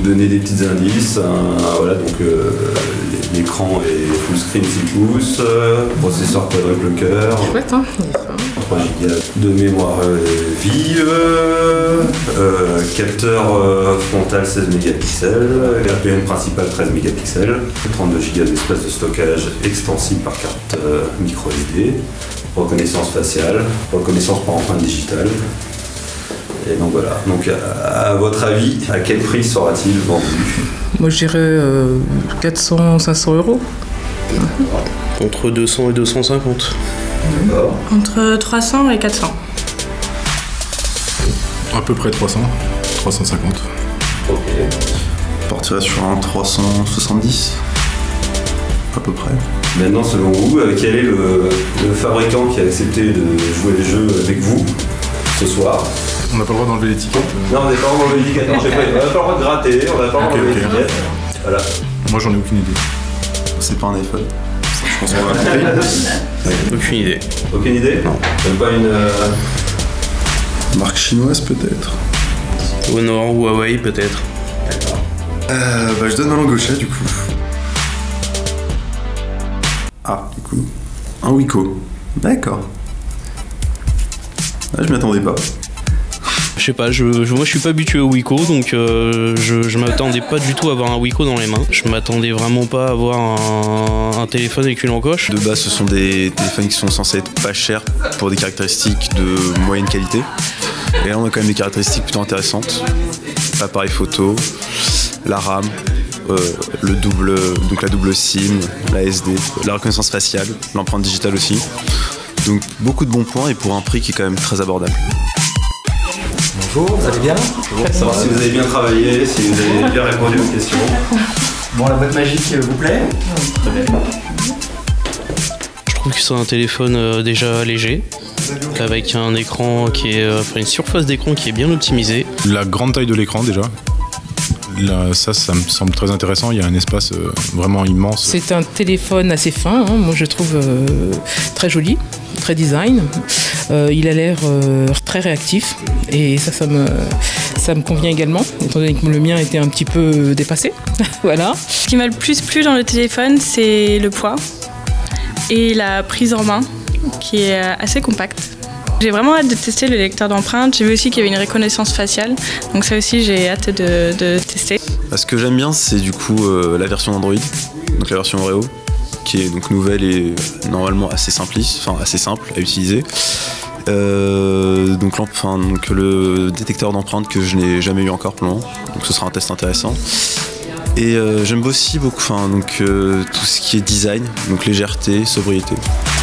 vous donner des petits indices. Voilà, donc l'écran est full screen 6 pouces, processeur quadruple cœur. Chouette, hein. 3 Go de mémoire vive, capteur frontal 16 mégapixels, RPM principal 13 mégapixels, 32 Go d'espace de stockage extensible par carte micro SD, reconnaissance faciale, reconnaissance par empreinte digitale. Et donc voilà, donc à votre avis, à quel prix sera-t-il vendu? Moi je dirais 400-500 euros. Entre 200 et 250. D'accord. Entre 300 et 400. À peu près 300, 350. Ok. On partirait sur un 370, à peu près. Maintenant, selon vous, quel est le fabricant qui a accepté de jouer le jeu avec vous ce soir? On n'a pas le droit d'enlever l'étiquette. Non, on n'est pas dans l'étiquette. On n'a pas le droit de gratter, on n'a pas le droit d'enlever l'étiquette. Voilà. Moi j'en ai aucune idée. C'est pas un iPhone. Je pense qu'on va compter. Aucune idée. Aucune idée? Non. Même pas une. Marque chinoise peut-être. Honor ou Huawei peut-être. Je donne ma langue au chat du coup. Ah, du coup. Un Wiko. D'accord. Ah, je m'y attendais pas. Je sais pas, moi je suis pas habitué au Wiko, donc je m'attendais pas du tout à avoir un Wiko dans les mains. Je m'attendais vraiment pas à avoir un téléphone avec une encoche. De base, ce sont des téléphones qui sont censés être pas chers pour des caractéristiques de moyenne qualité. Et là, on a quand même des caractéristiques plutôt intéressantes. L'appareil photo, la RAM, donc la double SIM, la SD, la reconnaissance faciale, l'empreinte digitale aussi. Donc beaucoup de bons points et pour un prix qui est quand même très abordable. Bonjour, vous allez bien? Savoir si vous avez bien travaillé, si vous avez bien répondu aux questions. Bon, la boîte magique vous plaît? Très bien. Je trouve que c'est un téléphone déjà léger, avec un écran qui est, une surface d'écran qui est bien optimisée. La grande taille de l'écran déjà. Là, ça me semble très intéressant, il y a un espace vraiment immense. C'est un téléphone assez fin, hein. Moi je trouve très joli, très design. Il a l'air très réactif et ça me convient également, étant donné que le mien était un petit peu dépassé. Voilà. Ce qui m'a le plus plu dans le téléphone, c'est le poids et la prise en main qui est assez compacte. J'ai vraiment hâte de tester le lecteur d'empreintes. J'ai vu aussi qu'il y avait une reconnaissance faciale, donc ça aussi j'ai hâte de tester. Ce que j'aime bien, c'est du coup la version Android, donc la version Oreo, qui est donc nouvelle et normalement assez simple à utiliser. Donc le détecteur d'empreintes que je n'ai jamais eu encore pour le moment, donc ce sera un test intéressant. Et j'aime aussi beaucoup tout ce qui est design, donc légèreté, sobriété.